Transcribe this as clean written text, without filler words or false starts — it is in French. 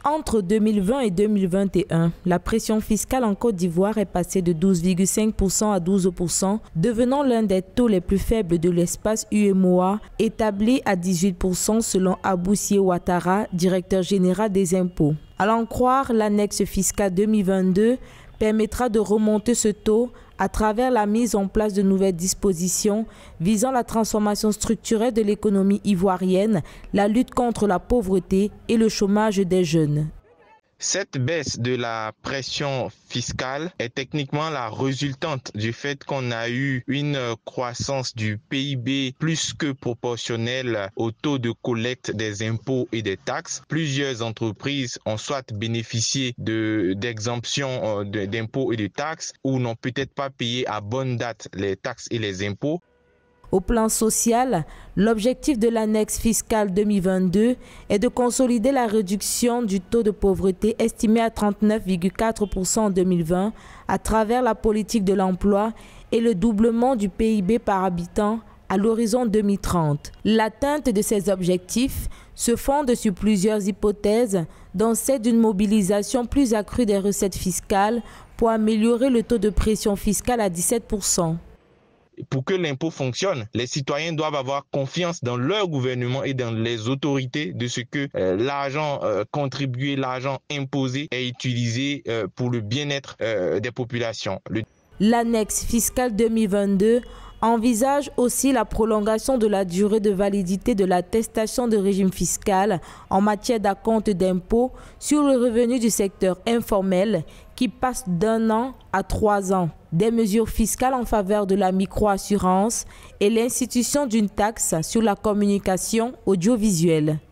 Entre 2020 et 2021, la pression fiscale en Côte d'Ivoire est passée de 12,5% à 12%, devenant l'un des taux les plus faibles de l'espace UEMOA, établi à 18% selon Aboussié Ouattara, directeur général des impôts. À l'en croire, l'annexe fiscale 2022 permettra de remonter ce taux à travers la mise en place de nouvelles dispositions visant la transformation structurelle de l'économie ivoirienne, la lutte contre la pauvreté et le chômage des jeunes. Cette baisse de la pression fiscale est techniquement la résultante du fait qu'on a eu une croissance du PIB plus que proportionnelle au taux de collecte des impôts et des taxes. Plusieurs entreprises ont soit bénéficié d'exemptions d'impôts et de taxes ou n'ont peut-être pas payé à bonne date les taxes et les impôts. Au plan social, l'objectif de l'annexe fiscale 2022 est de consolider la réduction du taux de pauvreté estimé à 39,4% en 2020 à travers la politique de l'emploi et le doublement du PIB par habitant à l'horizon 2030. L'atteinte de ces objectifs se fonde sur plusieurs hypothèses, dont celle d'une mobilisation plus accrue des recettes fiscales pour améliorer le taux de pression fiscale à 17%. Pour que l'impôt fonctionne, les citoyens doivent avoir confiance dans leur gouvernement et dans les autorités de ce que l'argent contribué, l'argent imposé est utilisé pour le bien-être des populations. L'annexe fiscale 2022 envisage aussi la prolongation de la durée de validité de l'attestation de régime fiscal en matière d'acompte d'impôts sur le revenu du secteur informel qui passe d'1 an à 3 ans, des mesures fiscales en faveur de la microassurance et l'institution d'une taxe sur la communication audiovisuelle.